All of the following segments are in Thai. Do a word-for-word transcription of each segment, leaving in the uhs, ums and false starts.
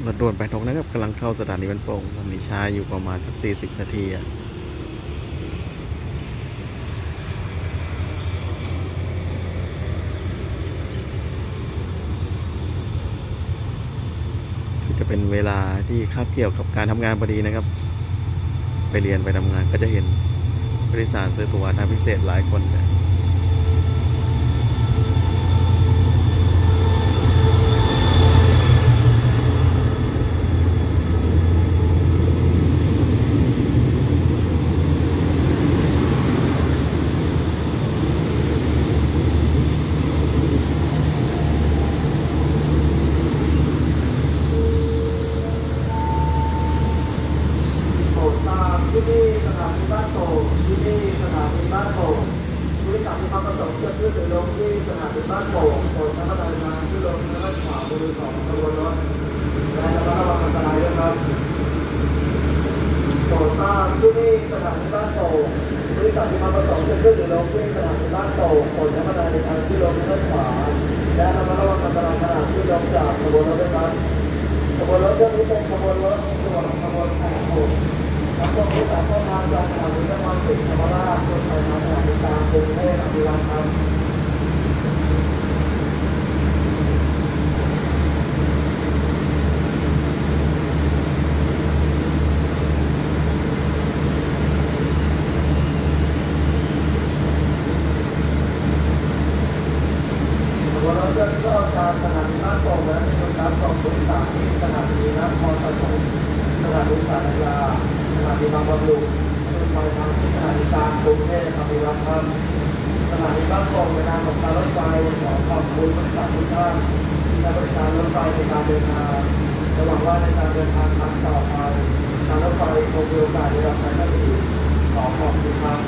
รถด่วนไปทงนะครับกำลังเข้าสถานีบ้านโป่งตอนนี้ช้าอยู่ประมาณสักสี่สิบนาทีอ่ะจะเป็นเวลาที่คาบเกี่ยวกับการทำงานพอดีนะครับไปเรียนไปทำงานก็จะเห็นผู้โดยสารซื้อตั๋วทางพิเศษหลายคนเลยที่นี่สถานีบ้านโป่งที่นี่สถานีบ้านโป่งผู้โดยสารมีความประสงค์จะขึ้นหรือลงที่สถานีบ้านโป่งโปรดใช้บันไดทางที่ลงด้านขวามือของขบวนรถและระมัดระวังอันตรายด้วยครับโปรดทราบที่นี่สถานีบ้านโป่งผู้โดยสารมีความประสงค์จะขึ้นหรือลงที่สถานีบ้านโป่งโปรดใช้บันไดทางที่ลงด้านขวาและระมัดระวังอันตรายขณะที่ลงจากขบวนรถด้วยครับขบวนรถเรื่องนี้เป็นขบวนรถส่วนขบวนแข่งขันทั้งหมดที่สามารถทำจากสถานีนครศรีธรรมราชจนไปทางสถานีกลางกรุงเทพอภิวัตรครับขบวนรถเรื่องก็จากสถานีบ้านโป่งและมีการส่งผู้โดยสารที่สถานีนครปฐมสถานีสารยาสถานีบางบำรุงจนไปทางสถานีกลางกรุงเทพอภิวัตรครับสถานีบ้านโป่งในนามของการรถไฟขอขอบคุณบริษัททุกท่านที่ให้บริการรถไฟในการเดินทางและหวังว่าในการเดินทางครั้งต่อไปการรถไฟคงมีโอกาสได้รับการใช้อีกขอขอบคุณครับ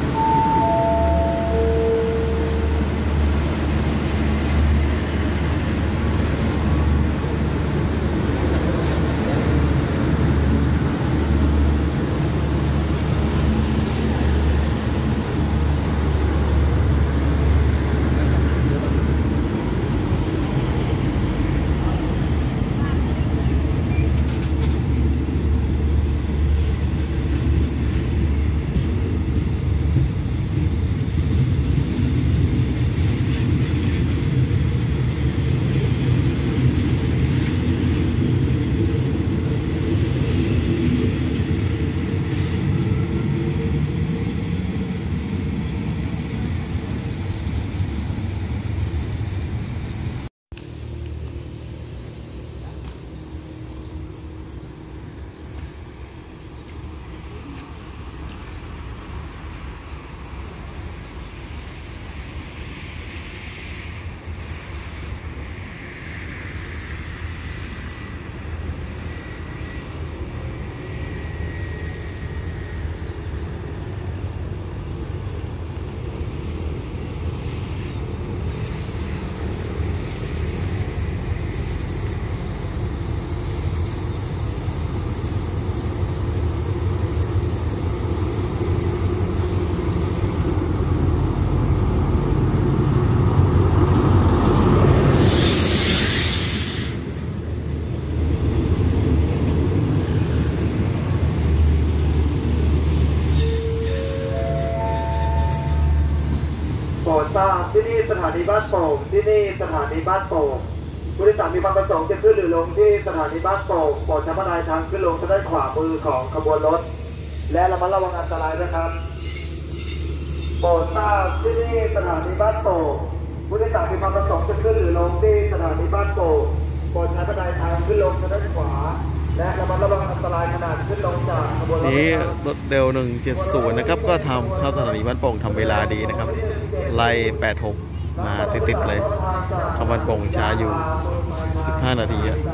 โปรดทราบที่นี่สถานีบ้านโป่งที่นี่สถานีบ้านโป่งผู้โดยสารมีความประสงค์จะขึ้นหรือลงที่สถานีบ้านโป่งโปรดใช้บันไดทางขึ้นลงทางด้านขวามือของขบวนรถและระมัดระวังอันตรายด้วยครับโปรดทราบที่นี่สถานีบ้านโป่งผู้โดยสารมีความประสงค์จะขึ้นหรือลงที่สถานีบ้านโป่งโปรดใช้บันไดทางขึ้นลงทางด้านขวาและระมัดระวังอันตรายขณะขึ้นลงจากขบวนรถนี้รถเร็วหนึ่งเจ็ดศูนย์นะครับก็ทำเข้าสถานีบ้านโป่งทำเวลาดีนะครับไล่แปดหกมาติดๆเลยเข้าบ้านโป่งช้าอยู่สิบห้านาทีอะ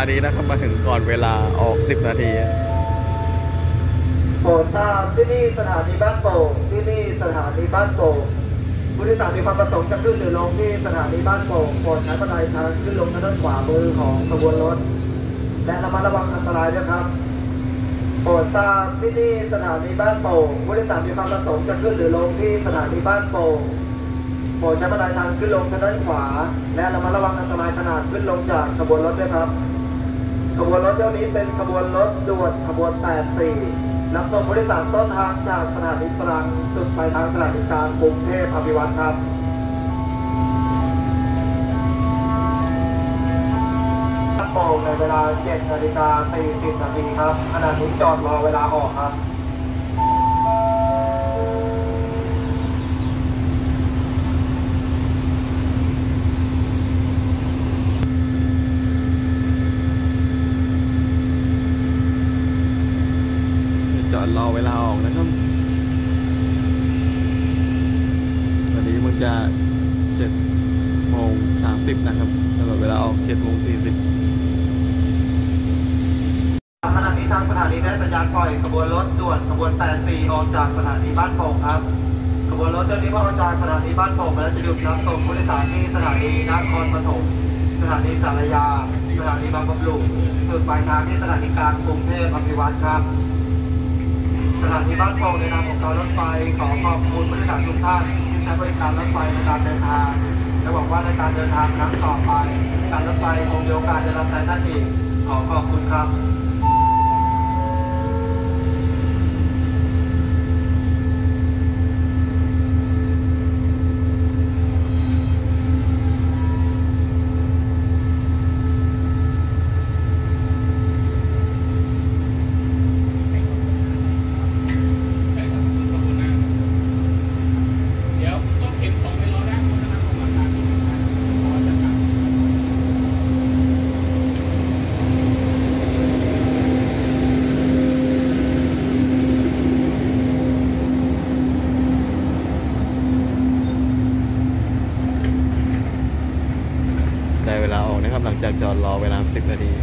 ดีนะครับ มาถึงก่อนเวลาออกสิบนาทีโปรดทราบที่นี่สถานีบ้านโป่งที่นี่สถานีบ้านโป่งผู้โดยสารมีความประสงค์จะขึ้นหรือลงที่สถานีบ้านโป่งโปรดใช้บันไดทางขึ้นลงทางด้านขวามือของขบวนรถและระมัดระวังอันตรายด้วยครับโปรดทราบที่นี่สถานีบ้านโป่งผู้โดยสารมีความประสงค์จะขึ้นหรือลงที่สถานีบ้านโป่งโปรดใช้บันไดทางขึ้นลงทางด้านขวาและระมัดระวังอันตรายขนาดขึ้นลงจากขบวนรถด้วยครับขบวนรถเที่ยวนี้เป็นขบวนรถด่วนขบวนแปดสี่รับส่งผู้โดยสารต้นทางจากสถานีตรังจุดปลายทางสถานีกลางกรุงเทพอภิวัตรครับบ้านโป่งในเวลาเจ็ดนาฬิกาสี่สิบนาทีครับขณะนี้จอดรอเวลาออกครับจอดรอเวลาออกนะครับวันนี้มันจะเจ็ดโมงสามสิบนะครับสำหรับเวลาออกเจ็ดโมงสี่สิบขณะนี้ทางสถานีได้สัญญาณปล่อยขบวนรถด่วนขบวนแปดสี่ออกจากสถานีบ้านโป่งครับขบวนรถเจ้านี้พอออกจากสถานีบ้านโป่งแล้วจะหยุดรับส่งผู้โดยสารที่สถานีนครปฐมสถานีสารยาสถานีบางบำรุงจุดปลายทางที่สถานีกลางกรุงเทพอภิวัตรครับสถานีบ้านโป่งในนามของการรถไฟขอขอบคุณผู้โดยสารทุกท่านที่ใช้บริการรถไฟในการเดินทางและหวังว่าในการเดินทางครั้งต่อไปการรถไฟคงมีโอกาสได้รับใช้ท่านอีกขอขอบคุณครับได้เวลาออกนะครับหลังจากจอดรอเวลาสิบนาที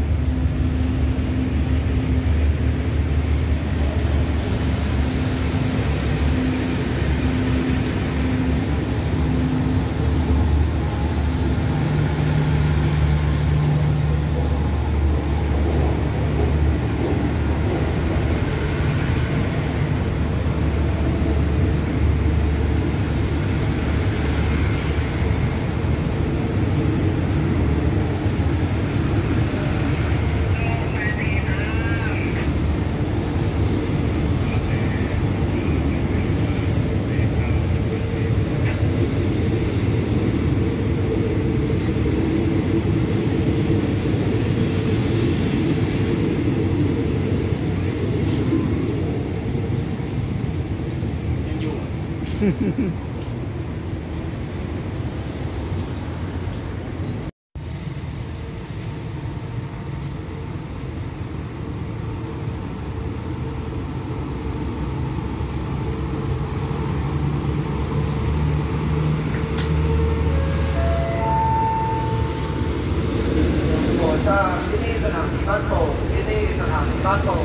ที่นี่สถานีบ้านโป่งที่นี่สถานีบ้านโป่ง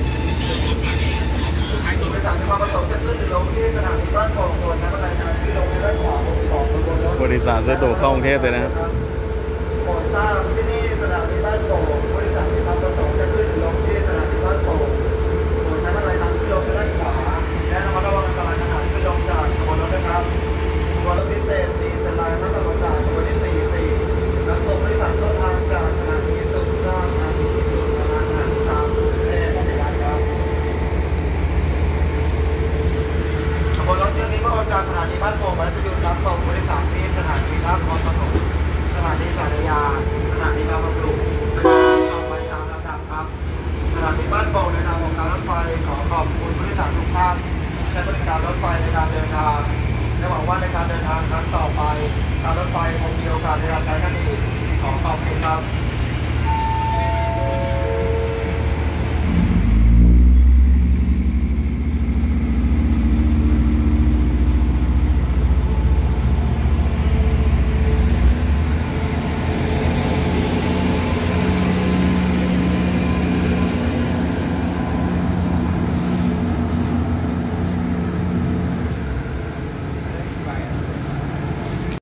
ผู้โดยสารมีความประสงค์จะขึ้นหรือลงที่สถานีบ้านโป่งโดยใช้บันไดทางที่ลงในด้านขวาของขบวนรถผู้โดยสารสะดวกเข้ากรุงเทพเลยนะครับโปรดทราบที่นี่สถานีบ้านโป่งผู้โดยสารมีความประสงค์จะขึ้นหรือลงที่สถานีบ้านโป่งโดยใช้บันไดทางที่ลงในด้านขวาและระมัดระวังอันตรายขณะขึ้นลงจากขบวนรถนะครับขบวนรถพิเศษสี่เป็นลายพระบรมจากขบวนที่สี่สี่รับส่งผู้โดยสารต้นทางจากสถานีตุลาสถานีตุลาสถานีตามกรุงเทพอภิวัตรครับขบวนรถเที่ยวนี้ก็ออกจากสถานีบ้านโป่งแล้วจะหยุดรับส่งผู้โดยสารที่สถานีนครปฐมสถานีสารยาสถานีบางบำรุงต่อไปตามลำดับครับสถานีบ้านโป่งในนามของการรถไฟขอขอบคุณผู้โดยสารทุกท่านใช้บริการรถไฟในการเดินทางและหวังว่าในการเดินทางครั้งต่อไปการรถไฟคงมีโอกาสได้รับใช้ท่านอีกขอขอบคุณครับ